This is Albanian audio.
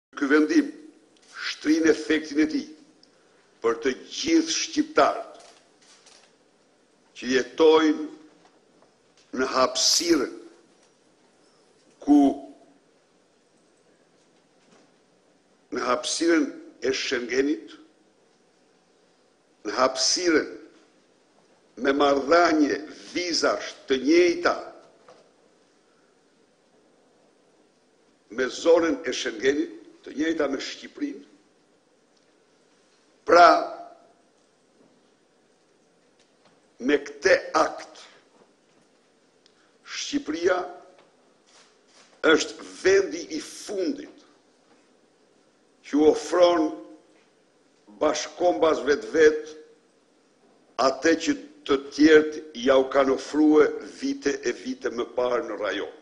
Ky vendim shtrin efektin e tij për të gjithë shqiptarët që jetojnë në hapësirën në hapësirën e Schengenit, në hapësirën me marrëdhënie vizash të njëjta me zonën e Schengenit, të njëjta me Shqipërinë. Pra, me këtë akt, Shqipëria është vendi i fundit që ofron bashkombas vetë atë që të tjerët ja u kanë ofruar vite e vite më parë në rajon.